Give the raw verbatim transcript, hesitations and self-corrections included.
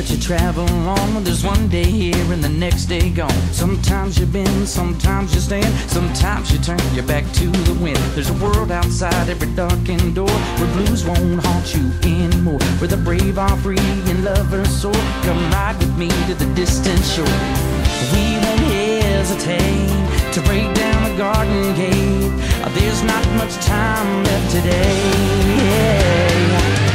that you travel on. There's one day here and the next day gone. Sometimes you bend, sometimes you stand, sometimes you turn your back to the wind. There's a world outside every darkened door, where blues won't haunt you anymore, where the brave are free and lovers soar. Come ride with me to the distant shore. We won't hesitate to break down the garden gate. There's not much time left today.